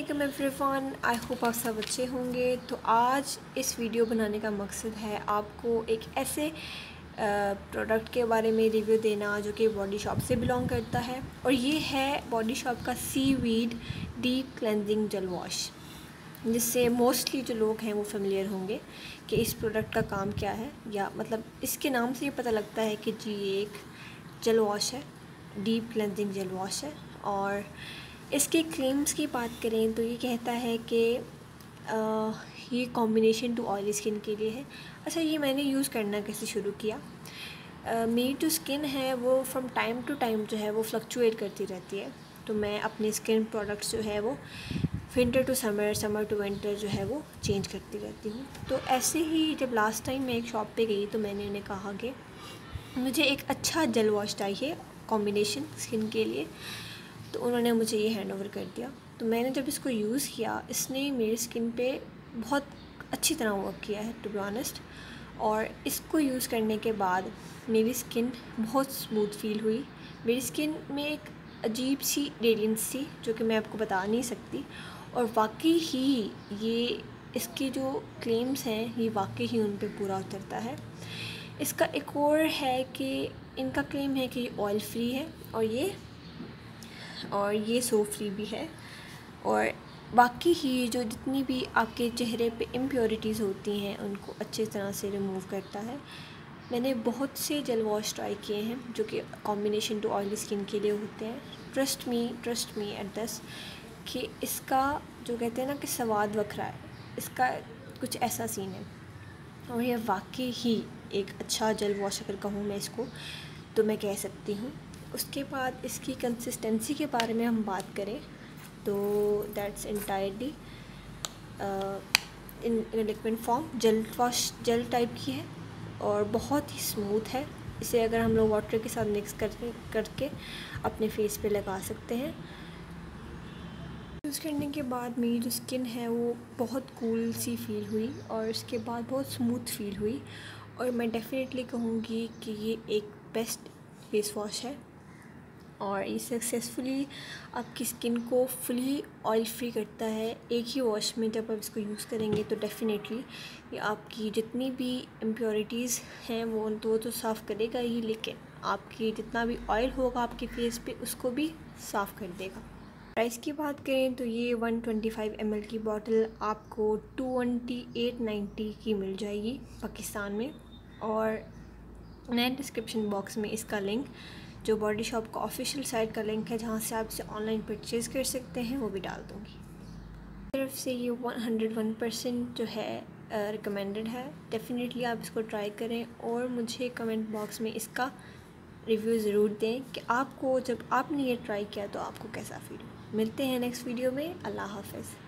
अस्सलामुअलैकुम everyone, I hope आप सब अच्छे होंगे। तो आज इस वीडियो बनाने का मकसद है आपको एक ऐसे प्रोडक्ट के बारे में रिव्यू देना जो कि बॉडी शॉप से बिलोंग करता है, और ये है बॉडी शॉप का seaweed deep cleansing gel wash, जिससे मोस्टली जो लोग हैं वो फेमिलियर होंगे कि इस प्रोडक्ट का काम क्या है, या मतलब इसके नाम से ये पता लगता है कि जी ये एक जेल वॉश है, डीप क्लेंजिंग जेल वॉश है। और इसके क्लेम्स की बात करें तो ये कहता है कि ये कॉम्बिनेशन टू ऑयली स्किन के लिए है। अच्छा, ये मैंने यूज़ करना कैसे शुरू किया। मेरी जो स्किन है वो फ्रॉम टाइम टू टाइम जो है वो फ्लक्चुएट करती रहती है, तो मैं अपने स्किन प्रोडक्ट्स जो है वो winter to summer, summer to winter जो है वो चेंज करती रहती हूँ। तो ऐसे ही जब लास्ट टाइम मैं एक शॉप पे गई तो मैंने उन्हें कहा कि मुझे एक अच्छा जेल वॉश चाहिए कॉम्बिनेशन स्किन के लिए, तो उन्होंने मुझे ये हैंड ओवर कर दिया। तो मैंने जब इसको यूज़ किया, इसने मेरी स्किन पे बहुत अच्छी तरह वर्क किया है टू बी ऑनेस्ट। और इसको यूज़ करने के बाद मेरी स्किन बहुत स्मूथ फील हुई। मेरी स्किन में एक अजीब सी रेडियंस थी जो कि मैं आपको बता नहीं सकती, और वाकई ही ये इसके जो क्लेम्स हैं ये वाकई ही उन पे पूरा उतरता है। इसका एक और है कि इनका क्लेम है कि ये ऑयल फ्री है और ये सोप फ्री भी है, और बाकी ही जो जितनी भी आपके चेहरे पे इम्प्योरिटीज़ होती हैं उनको अच्छी तरह से रिमूव करता है। मैंने बहुत से जेल वॉश ट्राई किए हैं जो कि कॉम्बिनेशन टू ऑयली स्किन के लिए होते हैं। ट्रस्ट मी एट दिस कि इसका जो कहते हैं ना कि स्वाद वखरा है, इसका कुछ ऐसा सीन है। और ये वाकई ही एक अच्छा जेल वॉश अगर कहूँ मैं इसको तो मैं कह सकती हूँ। उसके बाद इसकी कंसिस्टेंसी के बारे में हम बात करें तो that's entirely in liquid form gel type की है और बहुत ही स्मूथ है। इसे अगर हम लोग वाटर के साथ मिक्स करके अपने फेस पे लगा सकते हैं। यूज़ करने के बाद मेरी जो स्किन है वो बहुत कूल सी फील हुई और उसके बाद बहुत स्मूथ फील हुई, और मैं डेफिनेटली कहूँगी कि ये एक बेस्ट फेस वॉश है और ये सक्सेसफुली आपकी स्किन को फुली ऑयल फ्री करता है एक ही वॉश में। जब आप इसको यूज़ करेंगे तो डेफिनेटली ये आपकी जितनी भी इम्प्योरिटीज़ हैं वो तो साफ़ करेगा ही, लेकिन आपकी जितना भी ऑयल होगा आपके फेस पे उसको भी साफ़ कर देगा। प्राइस की बात करें तो ये 125 ml की बॉटल आपको 2890 की मिल जाएगी पाकिस्तान में, और मैं डिस्क्रिप्शन बॉक्स में इसका लिंक जो बॉडी शॉप का ऑफिशियल साइट का लिंक है जहाँ से आप इसे ऑनलाइन परचेज़ कर सकते हैं वो भी डाल दूँगी। तरफ से ये 101% जो है रिकमेंडेड है। डेफिनेटली आप इसको ट्राई करें और मुझे कमेंट बॉक्स में इसका रिव्यू ज़रूर दें कि आपको जब आपने ये ट्राई किया तो आपको कैसा फील। मिलते हैं नेक्स्ट वीडियो में। अल्लाह हाफ़िज़।